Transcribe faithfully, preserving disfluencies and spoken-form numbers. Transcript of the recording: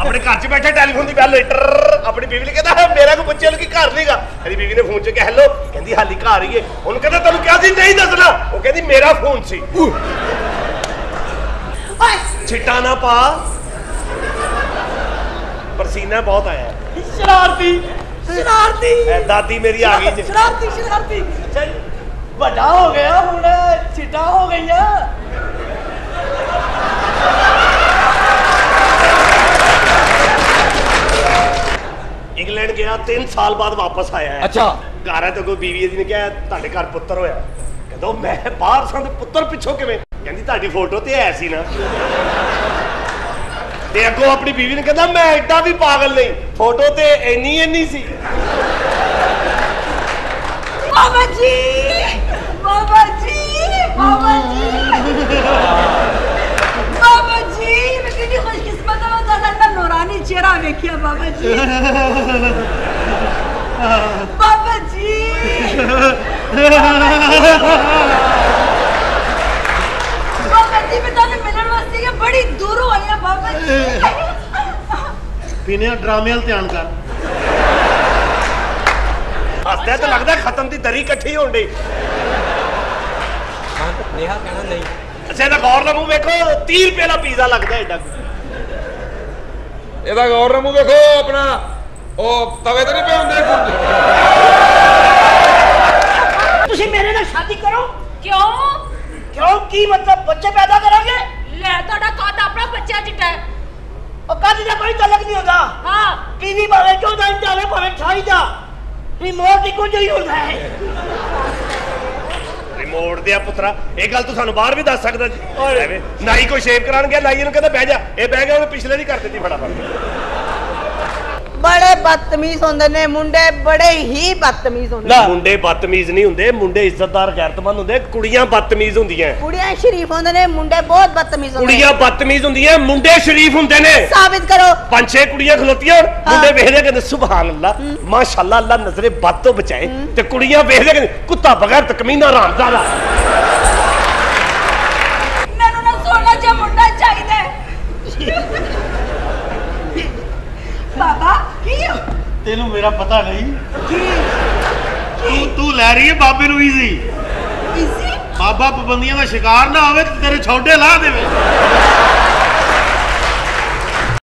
अपने घर च बैठे टेलीफोन की बैल टर अपनी बीवी ने कहता मेरा कोई बच्चे की घर नहीं गा मेरी बीवी ने फोन च कह हेलो कहती हाली घर ही है उन्होंने कहता तेन क्या सी नहीं दसना वो कहती मेरा फोन सी छिटा ना पा पसीना बहुत आया शरारती शरारती दादी मेरी आ गई शरारती शरारती बड़ा हो गया हुण छिटा हो गई इंग्लैंड गया तीन साल बाद वापस आया है अच्छा घर है तो कोई बीवी ने कहा तुहाडे घर पुत्र होया कहंदा मैं बाहर सा पुत्र पिछों किवें कहंदी तुहाडी फोटो ते है सी ना ते अगों अपनी बीवी ने कहंदा मैं एडा भी पागल नहीं फोटो ते इन्नी इन्नी सी बाबा जी बाबा जी बाबा जी बाबा जी मैं कितनी खुशकिस्मत हूं दादा नूरानी चेहरा देखिया बाबा जी बाबा जी बाबा जी मैं ताने मिलने वास्ते के बड़ी दूरों आई हां बाबा जी पीने ड्रामे वाल ध्यान कर हसदा तो लगदा खत्म दी दरी इकट्ठी होण दी हां तो नेहा कहना नहीं अच्छा ਇਹਦਾ ਗੌਰ ਨਾਲ ਮੂੰਹ ਵੇਖੋ तीस रुपए ਦਾ ਪੀਜ਼ਾ ਲੱਗਦਾ ਐਡਾ ਇਹਦਾ ਗੌਰ ਨਾਲ ਮੂੰਹ ਵੇਖੋ ਆਪਣਾ ਉਹ ਤਵੇ ਤੇ ਨਹੀਂ ਪਿਆ ਹੁੰਦੇ ਤੁਸੀਂ ਮੇਰੇ ਨਾਲ ਸ਼ਾਦੀ ਕਰੋ क्यों क्यों की मतलब बच्चे पैदा करोगे ले ਤੁਹਾਡਾ ਕੱਦ ਆਪਣਾ ਬੱਚਾ ਜਿੱਟਾ ਹੈ और कद का कोई तलक नहीं होता हाँ टीवी भावे चौदह इंच आवे भावे अठाई का रिमोट ही कुछ ही होता है ਰਿਮੋਟ ਦੇ ਆ ਪੁੱਤਰਾ ਇਹ ਗੱਲ ਤੂੰ ਸਾਨੂੰ ਬਾਹਰ ਵੀ ਦੱਸ ਸਕਦਾ ਜੀ ਐਵੇਂ ਨਾਈ ਕੋਈ ਸ਼ੇਵ ਕਰਾਣ ਗਿਆ ਨਾਈ ਨੂੰ ਕਹਿੰਦਾ ਬਹਿ ਜਾ ਇਹ ਬਹਿ ਗਿਆ ਉਹਨੇ ਪਿਛਲੇ ਦੀ ਕਰ ਦਿੱਤੀ ਫਟਾਫਟ बड़े बदतमीज होंदे ने मुंडे बड़े ही बदतमीज होंदे ना मुंडे बदतमीज नहीं होंदे मुंडे इज्जतदार गैरतमंद होंदे कुड़ियां बदतमीज होंदियां कुड़ियां शरीफ होंदे ने मुंडे बहुत बदतमीज होंदे कुड़ियां बदतमीज होंदियां मुंडे शरीफ होंदे ने साबित करो पांच छह कुड़ियां खलोतियां मुंडे वेखदे कहंदे सुभान अल्लाह माशाअल्लाह अल्लाह नजरे बद तो बचाए ते कुड़ियां वेखदे कहंदे कुत्ता बगैर कमीना हरामजादा ਮੈਨੂੰ ਨਾ ਸੋਨਾ ਜਿਹਾ ਮੁੰਡਾ ਚਾਹੀਦਾ बाबा की तेनू मेरा पता नहीं की तू तू लै रही है बाबे नू इजी इजी बाबा पाबंदियां का शिकार ना होवे ते तेरे छोटे ला देवे